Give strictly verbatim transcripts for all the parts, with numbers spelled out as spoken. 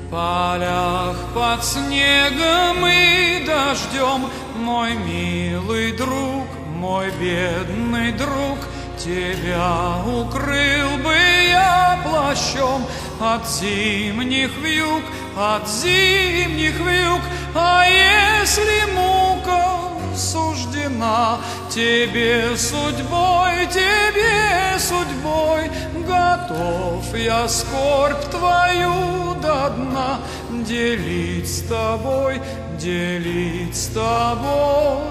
В полях под снегом и дождем, мой милый друг, мой бедный друг, тебя укрыл бы я плащом от зимних вьюг, от зимних вьюг. А если мука суждена тебе судьбой, тебе судьбой, готов я скорбь твою до дна делить с тобой, делить с тобой.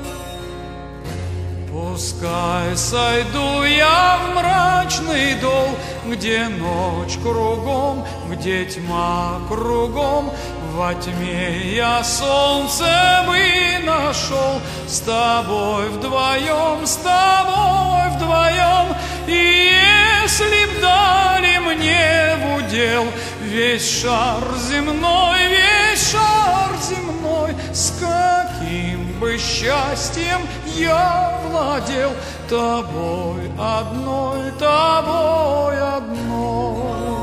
Пускай сойду я в мрачный дол, где ночь кругом, где тьма кругом, во тьме я солнце бы нашел, с тобой вдвоем, с тобой вдвоем. И если б дали мне в удел весь шар земной, весь шар земной, с каким бы счастьем я владел тобой одной, тобой одной.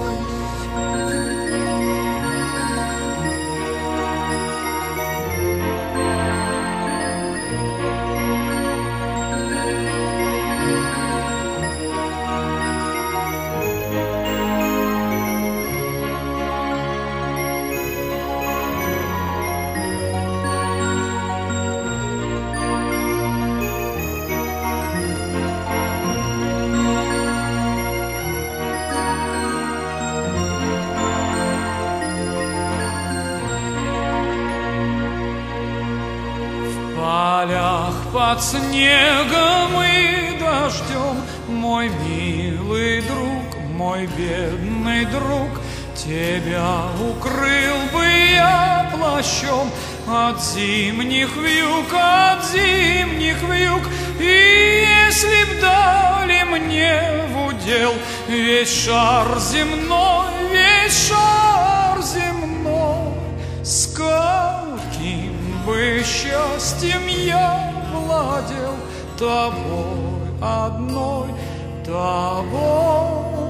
В полях под снегом и дождем, мой милый друг, мой бедный друг, тебя укрыл бы я плащом от зимних вьюг, от зимних вьюг. И если б дали мне в удел весь шар земной, весь шар земной, с каким бы счастьем я владел тобой одной, тобой